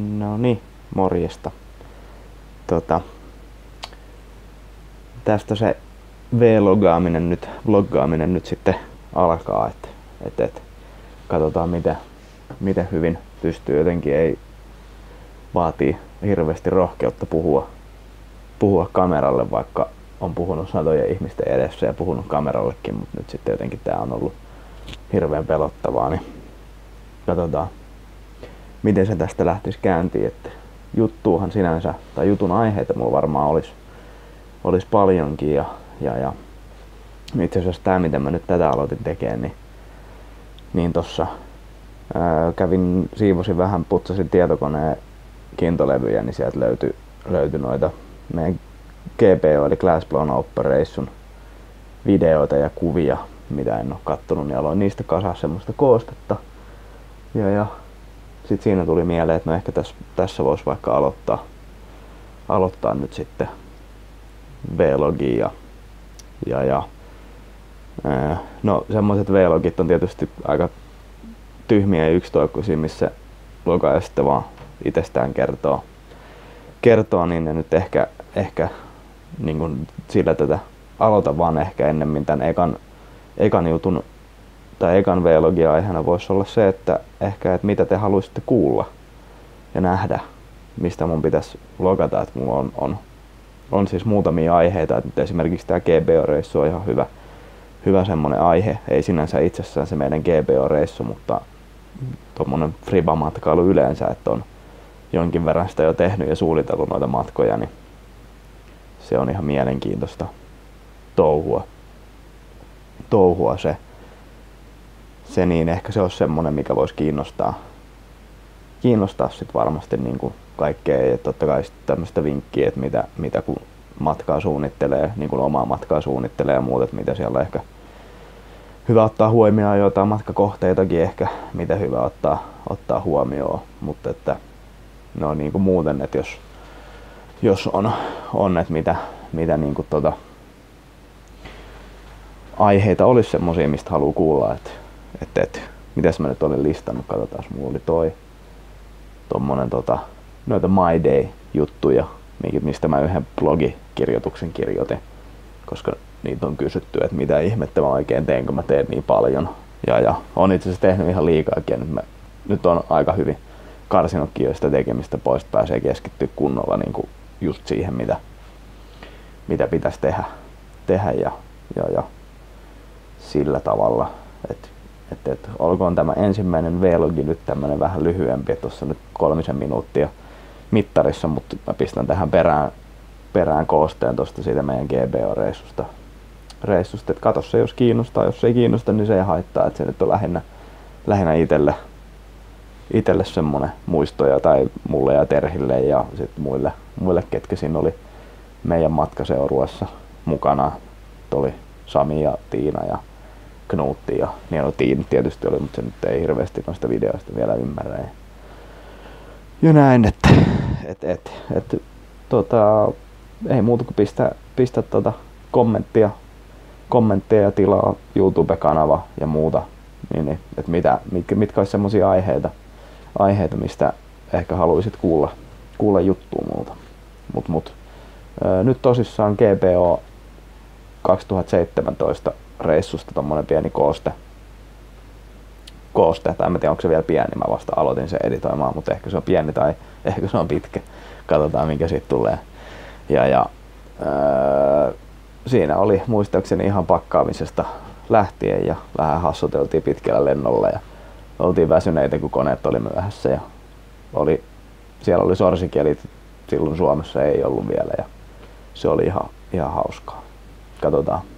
No niin, morjesta. Tästä se vloggaaminen nyt sitten alkaa, et katsotaan miten hyvin pystyy, jotenkin ei vaatii hirveästi rohkeutta puhua kameralle, vaikka on puhunut satojen ihmisten edessä ja puhunut kamerallekin, mutta nyt sitten jotenkin tää on ollut hirveän pelottavaa, niin katsotaan miten se tästä lähtisi käyntiin, että juttuuhan sinänsä, tai jutun aiheita mulla varmaan olisi paljonkin ja itse asiassa tää miten mä nyt tätä aloitin tekemään, niin tossa siivosin vähän, putsasin tietokoneen kiintolevyjä, niin sieltä löytyi noita meidän GBO eli Glass Blown Operation videoita ja kuvia, mitä en oo kattonut, niin aloin niistä kasaa semmoista koostetta. Ja sit siinä tuli mieleen, että no ehkä tässä voisi vaikka aloittaa nyt sitten vlogia no semmoiset vlogit on tietysti aika tyhmiä ja yksitoikkoisia, missä vlogaa sitten vaan itsestään kertoo, niin ne nyt ehkä niin kuin sillä tätä aloita vaan ehkä ennemmin tän ekan jutun tai ekan vlogin aiheena voisi olla se, että mitä te haluaisitte kuulla ja nähdä, mistä mun pitäisi vlogata, että mulla on siis muutamia aiheita, että nyt esimerkiksi tää GBO-reissu on ihan hyvä semmonen aihe, ei sinänsä itsessään se meidän GBO-reissu, mutta tommonen friba-matkailu yleensä, että on jonkin verran sitä jo tehnyt ja suunnitellut noita matkoja, niin se on ihan mielenkiintoista touhua se niin ehkä se olisi semmonen, mikä voisi kiinnostaa sit varmasti niin kuin kaikkea, ja totta kai tämmöistä vinkkiä, että mitä kun matkaa suunnittelee, niin kuin omaa matkaa suunnittelee ja muut, että mitä siellä on ehkä hyvä ottaa huomioon, jotain matkakohteitakin ehkä, mitä hyvä ottaa huomioon, mutta että no niin kuin muuten, että jos on että mitä niin kuin aiheita olisi semmosia, mistä haluaa kuulla, että mitäs mä nyt olin listannut, katsotaan, mulla oli tommonen noita My Day juttuja, mistä mä yhden blogikirjoituksen kirjoitin, koska niitä on kysytty, että mitä ihmettä mä oikein teen, kun mä teen niin paljon, ja on itse asiassa tehnyt ihan liikaakin, että nyt on aika hyvin karsinutkin jo sitä tekemistä pois, että pääsee keskittyä kunnolla niin kuin just siihen, mitä pitäisi tehdä ja sillä tavalla, että olkoon tämä ensimmäinen vlogi nyt tämmönen vähän lyhyempi, että tuossa nyt 3 minuuttia mittarissa, mutta mä pistän tähän perään koosteen tosta siitä meidän GBO-reissusta, että katso se jos kiinnostaa, jos ei kiinnosta, niin se ei haittaa, että se nyt on lähinnä itelle semmonen muistoja tai mulle ja Terhille ja sitten muille ketkä siinä oli meidän matkaseurueessa mukana, oli Sami ja Tiina ja Knuutti ja niin Tiina tietysti oli, mutta se nyt ei hirveästi noista videoista vielä ymmärrä. Ja näin, että ei muuta kuin pistä kommentteja ja tilaa YouTube-kanava ja muuta, niin että mitkä olisi semmosia aiheita, mistä ehkä haluaisit kuulla juttua multa. Mut nyt tosissaan GBO 2017 reissusta tommonen pieni kooste, tai en tiedä onko se vielä pieni, mä vasta aloitin sen editoimaan, mutta ehkä se on pieni tai ehkä se on pitkä, katsotaan minkä siitä tulee. Siinä oli muistaakseni ihan pakkaamisesta lähtien ja vähän hassuteltiin pitkällä lennolla ja oltiin väsyneitä, kun koneet oli myöhässä ja siellä oli sorsikielit, silloin Suomessa ei ollut vielä ja se oli ihan hauskaa. Katsotaan